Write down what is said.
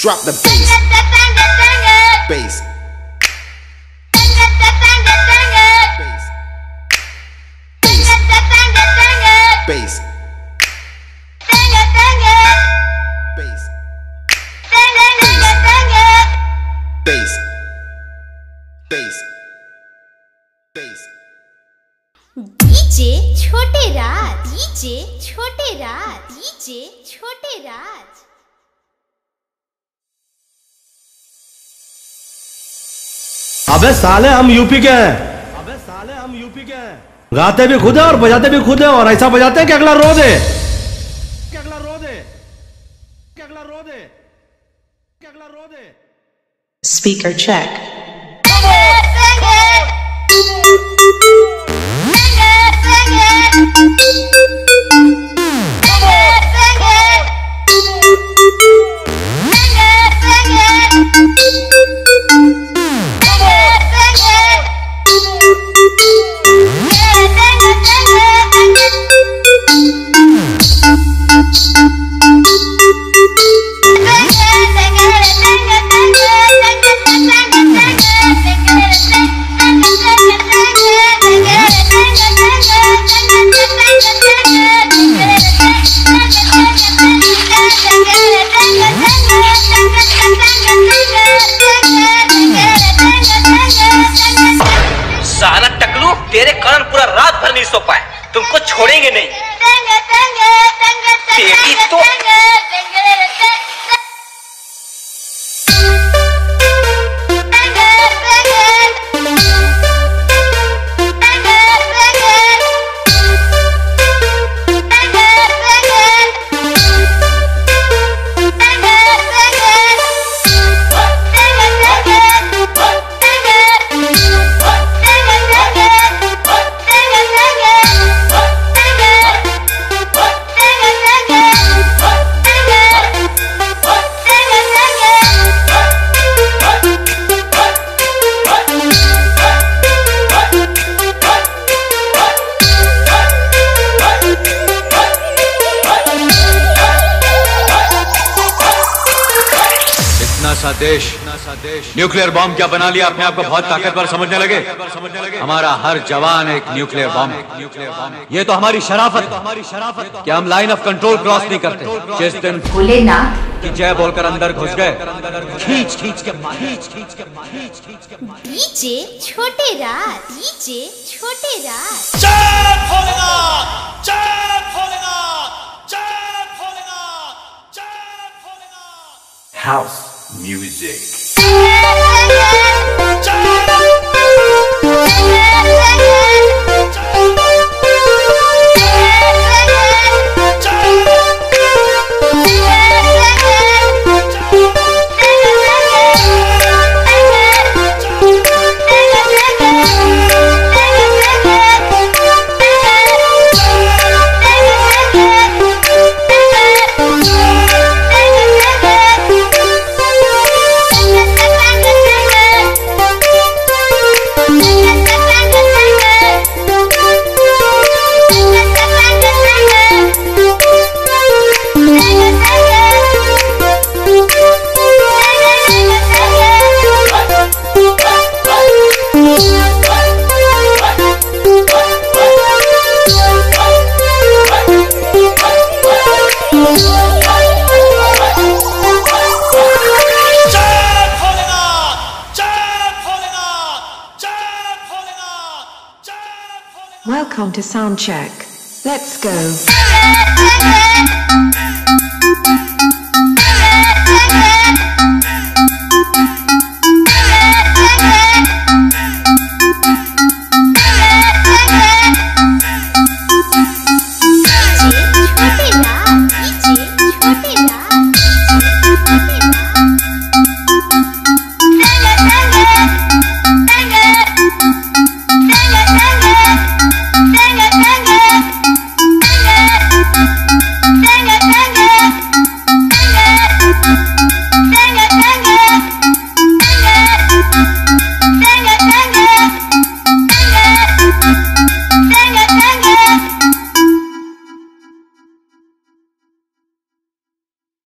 Drop the bass. Bass. Bass. Bass. Bass. Bass. Bass. DJ Chhote Raj, DJ Chhote Raj, DJ Chhote राज। अबे साले हम UP के हैं। अबे साले हम यूपी के हैं। गाते भी खुद है और बजाते भी खुद है, और ऐसा बजाते हैं कि अगला रो दे, कि अगला रो दे, कि अगला रो दे, कि अगला रो दे। Speaker check. साला टकलू, तेरे कारण पूरा रात भर नहीं सो पाए। तुमको छोड़ेंगे नहीं। तेरी तो देश न्यूक्लियर बॉम्ब क्या बना लिया अपने आप को बहुत ताकतवर समझने लगे। हमारा हर जवान एक न्यूक्लियर बॉम्ब है। ये तो हमारी शराफत कि हम लाइन ऑफ कंट्रोल क्रॉस नहीं करते। जिस दिन भोलेनाथ की जय बोलकर अंदर घुस गए, खींच खींच के डीजे छोटे राज, डीजे छोटे राज। जय भोलेनाथ, जय भोलेनाथ, जय भोलेनाथ, जय Bholenath. House music. Welcome to sound check. Let's go.